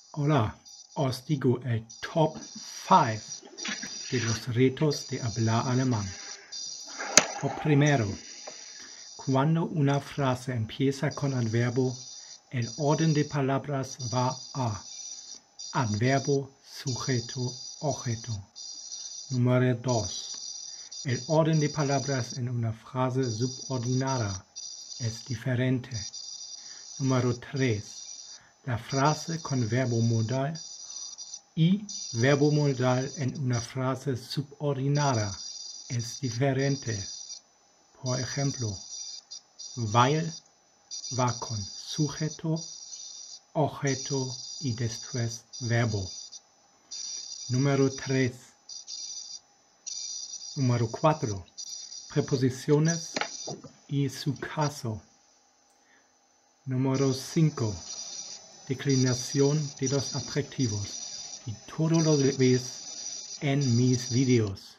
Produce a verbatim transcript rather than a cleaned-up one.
Hola, os digo el top cinco de los retos de hablar alemán. Por primero, cuando una frase empieza con adverbio, el orden de palabras va a adverbio, sujeto, objeto. Número dos. El orden de palabras en una frase subordinada es diferente. Número tres. La frase con verbo modal y verbo modal en una frase subordinada es diferente. Por ejemplo, weil va con sujeto, objeto y después verbo. Número tres. Número cuatro. Preposiciones y su caso. Número cinco. Declinación de los adjetivos. Y todo lo ves en mis videos.